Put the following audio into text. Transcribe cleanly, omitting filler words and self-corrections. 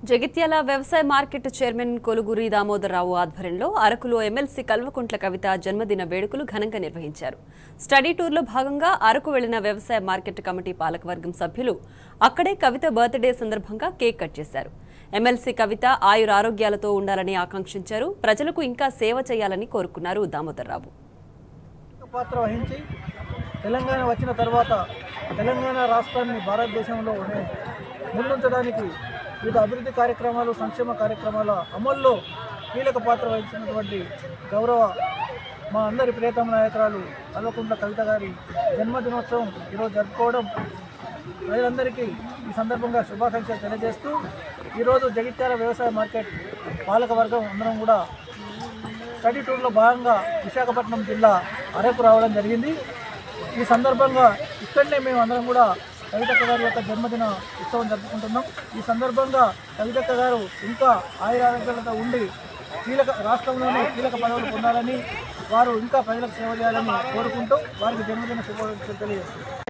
జగిత్యాల వ్యవసాయ market chairman కొలుగురి Damodara Rao ఆధ్వర్యంలో అరకులో ఎమ్మెల్సీ కల్వకుంట్ల కవిత జన్మదిన వేడుకలు ఘనంగా నిర్వహించారు. స్టడీ టూర్లో భాగంగా అరకు వెళ్లిన వ్యవసాయ మార్కెట్ కమిటీ పాలకవర్గం సభ్యులు అక్కడే కవిత బర్త్డే సందర్భంగా కేక్ కట్ చేశారు. ఎమ్మెల్సీ కవిత ఆయురారోగ్యాలతో ఉండాలని ఆకాంక్షించారు. ప్రజలకు ఇంకా సేవ చేయాలని కోరుకున్నారు దామోదరరావు. పాత్ర వహించి తెలంగాణ వచ్చిన తర్వాత తెలంగాణ రాష్ట్రాన్ని భారతదేశంలో ముందుంచడానికి వివిధ అభివృద్ధి కార్యక్రమాలు, సంక్షేమ కార్యక్రమాల అమల్లో కీలక పాత్ర వహించినటువంటి గౌరవ మా అందరి ప్రియతమ నాయకురాలు కల్వకుంట్ల కవిత గారి జన్మదినోత్సవం ఈరోజు జరుపుకోవడం ప్రజలందరికీ ఈ సందర్భంగా శుభాకాంక్షలు తెలియజేస్తూ ఈరోజు జగిత్యాల వ్యవసాయ మార్కెట్ పాలకవర్గం అందరం కూడా స్టడీ టూర్లో భాగంగా విశాఖపట్నం జిల్లా అరకు రావడం జరిగింది. ఈ సందర్భంగా ఇక్కడనే మేము అందరం కూడా కవితక్క గారి యొక్క జన్మదిన ఉత్సవం జరుపుకుంటున్నాం. ఈ సందర్భంగా కవితక్క గారు ఇంకా ఆయురారోగ్యాలతో ఉండి రాష్ట్రంలోనే కీలక పదవులు పొందాలని, వారు ఇంకా ప్రజలకు సేవ చేయాలని కోరుకుంటూ వారికి జన్మదిన శుభాకాంక్షలు తెలియజేస్తున్నారు.